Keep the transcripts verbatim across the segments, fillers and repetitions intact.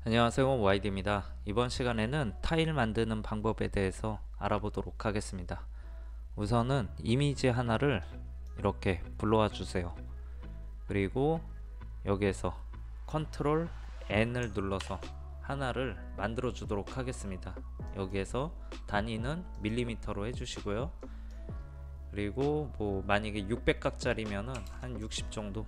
안녕하세요, 와이디입니다. 이번 시간에는 타일 만드는 방법에 대해서 알아보도록 하겠습니다. 우선은 이미지 하나를 이렇게 불러와 주세요. 그리고 여기에서 컨트롤 N을 눌러서 하나를 만들어 주도록 하겠습니다. 여기에서 단위는 밀리미터로 해주시고요. 그리고 뭐 만약에 육백 각짜리면은 한 육십 정도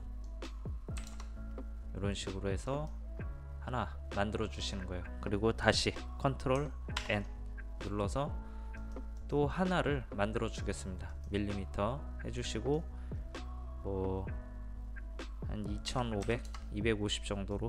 이런 식으로 해서 하나 만들어 주시는 거예요. 그리고 다시 컨트롤 N 눌러서 또 하나를 만들어 주겠습니다. 밀리미터 해주시고 뭐 한 이천오백, 이백오십 정도로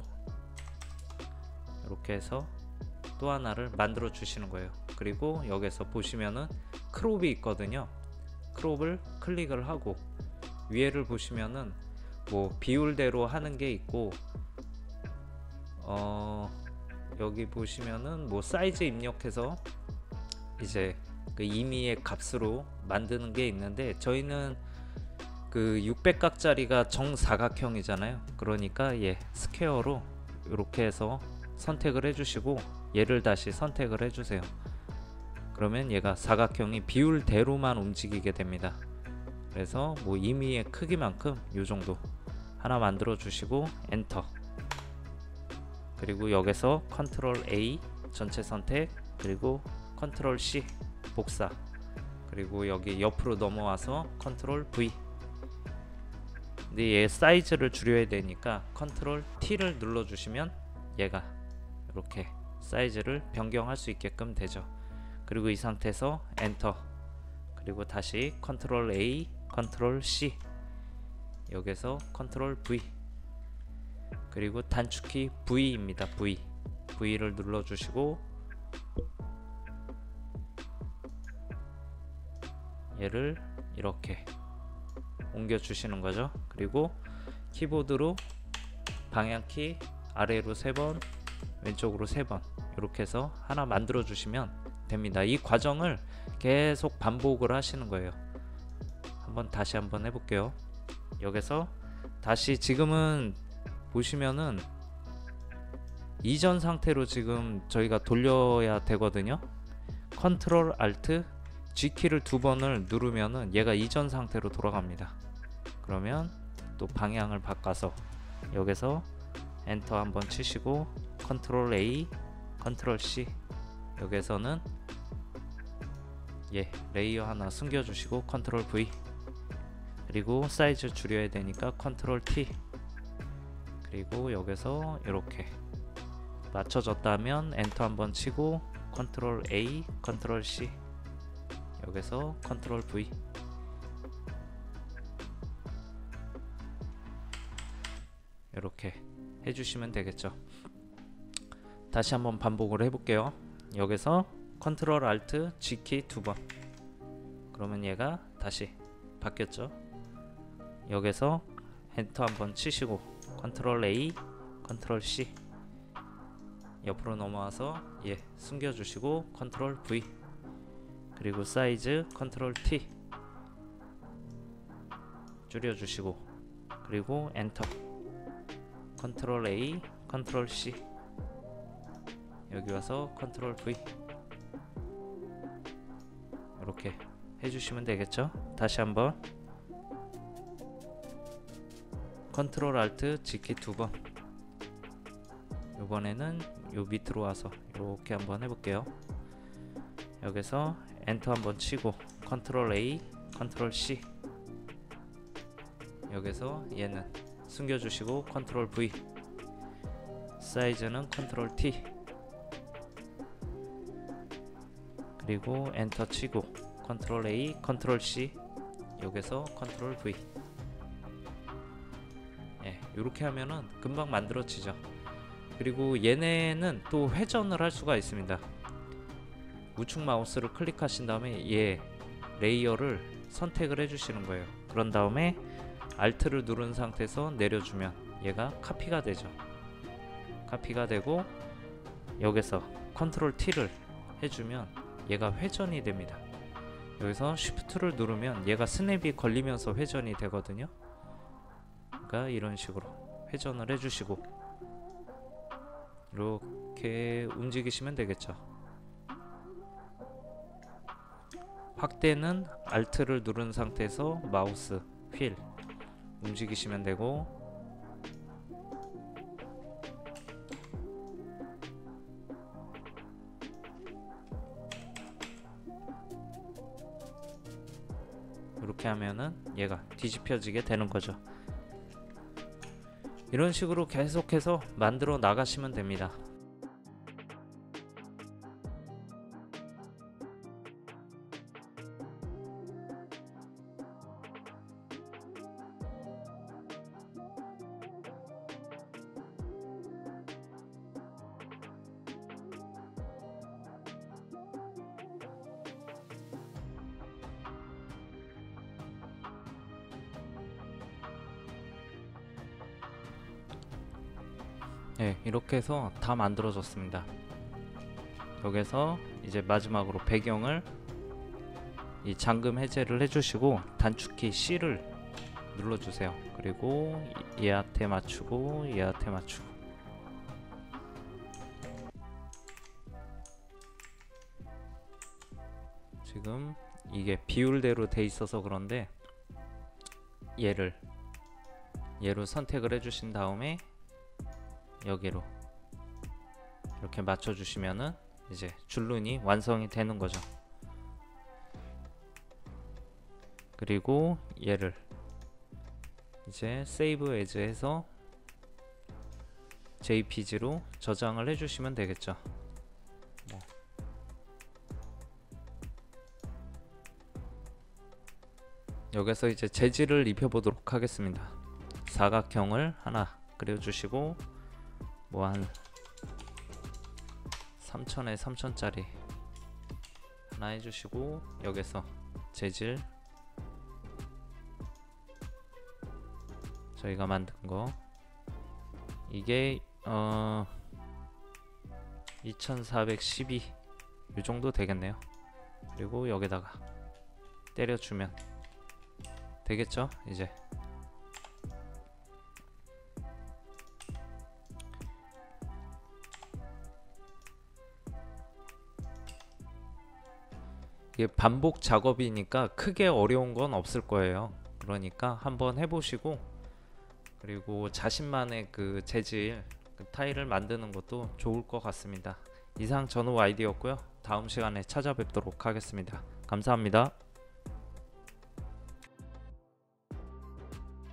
이렇게 해서 또 하나를 만들어 주시는 거예요. 그리고 여기서 보시면은 크롭이 있거든요. 크롭을 클릭을 하고 위에를 보시면은 뭐 비율대로 하는 게 있고 어 여기 보시면은 뭐 사이즈 입력해서 이제 그 임의의 값으로 만드는 게 있는데 저희는 그 육백 각짜리가 정사각형이잖아요. 그러니까 예 스퀘어로 이렇게 해서 선택을 해주시고 얘를 다시 선택을 해주세요. 그러면 얘가 사각형이 비율대로만 움직이게 됩니다. 그래서 뭐 임의의 크기만큼 요 정도 하나 만들어 주시고 엔터. 그리고 여기서 컨트롤 A 전체 선택, 그리고 컨트롤 C 복사, 그리고 여기 옆으로 넘어와서 컨트롤 V. 근데 얘 사이즈를 줄여야 되니까 컨트롤 T를 눌러 주시면 얘가 이렇게 사이즈를 변경할 수 있게끔 되죠. 그리고 이 상태에서 엔터. 그리고 다시 컨트롤 A 컨트롤 C, 여기서 컨트롤 V, 그리고 단축키 V입니다. V. V를 눌러 주시고 얘를 이렇게 옮겨 주시는 거죠. 그리고 키보드로 방향키 아래로 세 번, 왼쪽으로 세 번 이렇게 해서 하나 만들어 주시면 됩니다. 이 과정을 계속 반복을 하시는 거예요. 한번 다시 한번 해볼게요. 여기서 다시 지금은 보시면은 이전 상태로 지금 저희가 돌려야 되거든요. 컨트롤 알트 G키를 두 번을 누르면은 얘가 이전 상태로 돌아갑니다. 그러면 또 방향을 바꿔서 여기서 엔터 한번 치시고 컨트롤 A 컨트롤 C, 여기서는 예 레이어 하나 숨겨 주시고 컨트롤 V, 그리고 사이즈 줄여야 되니까 컨트롤 T, 그리고 여기서 이렇게 맞춰졌다면 엔터 한번 치고 컨트롤 A 컨트롤 C, 여기서 컨트롤 V. 이렇게 해주시면 되겠죠. 다시 한번 반복을 해볼게요. 여기서 컨트롤 알트 G키 두 번, 그러면 얘가 다시 바뀌었죠. 여기서 엔터 한번 치시고 컨트롤 A 컨트롤 C, 옆으로 넘어와서 예 숨겨주시고 컨트롤 V, 그리고 사이즈 컨트롤 T 줄여주시고 그리고 엔터. 컨트롤 A 컨트롤 C, 여기 와서 컨트롤 V. 이렇게 해주시면 되겠죠. 다시 한번 컨트롤 알트 G키 두 번, 이번에는 요 밑으로 와서 이렇게 한번 해볼게요. 여기서 엔터 한번 치고 컨트롤 A 컨트롤 C, 여기서 얘는 숨겨주시고 컨트롤 V, 사이즈는 컨트롤 T, 그리고 엔터 치고 컨트롤 A 컨트롤 C, 여기서 컨트롤 V. 예, 이렇게 하면은 금방 만들어지죠. 그리고 얘네는 또 회전을 할 수가 있습니다. 우측 마우스를 클릭하신 다음에 얘 레이어를 선택을 해주시는 거예요. 그런 다음에 알트를 누른 상태에서 내려주면 얘가 카피가 되죠. 카피가 되고 여기서 컨트롤 T를 해주면 얘가 회전이 됩니다. 여기서 쉬프트를 누르면 얘가 스냅이 걸리면서 회전이 되거든요. 그러니까 이런 식으로 회전을 해주시고 이렇게 움직이시면 되겠죠. 확대는 Alt를 누른 상태에서 마우스 휠 움직이시면 되고, 이렇게 하면은 얘가 뒤집혀지게 되는 거죠. 이런 식으로 계속해서 만들어 나가시면 됩니다. 네, 이렇게 해서 다 만들어졌습니다. 여기서 이제 마지막으로 배경을 이 잠금 해제를 해주시고 단축키 C를 눌러주세요. 그리고 얘한테 맞추고 얘한테 맞추고, 지금 이게 비율대로 돼 있어서 그런데 얘를 얘로 선택을 해주신 다음에 여기로 이렇게 맞춰주시면은 이제 줄눈이 완성이 되는 거죠. 그리고 얘를 이제 세이브 에즈 해서 제이피지로 저장을 해주시면 되겠죠. 뭐. 여기서 이제 재질을 입혀보도록 하겠습니다. 사각형을 하나 그려주시고, 뭐 한 삼천에 삼천짜리 하나 해주시고, 여기서 재질 저희가 만든 거 이게 어 이천사백십이 이 정도 되겠네요. 그리고 여기다가 때려주면 되겠죠. 이제 이게 반복 작업이니까 크게 어려운 건 없을 거예요. 그러니까 한번 해보시고, 그리고 자신만의 그 재질, 그 타일을 만드는 것도 좋을 것 같습니다. 이상 전후 아이디였고요. 다음 시간에 찾아뵙도록 하겠습니다. 감사합니다.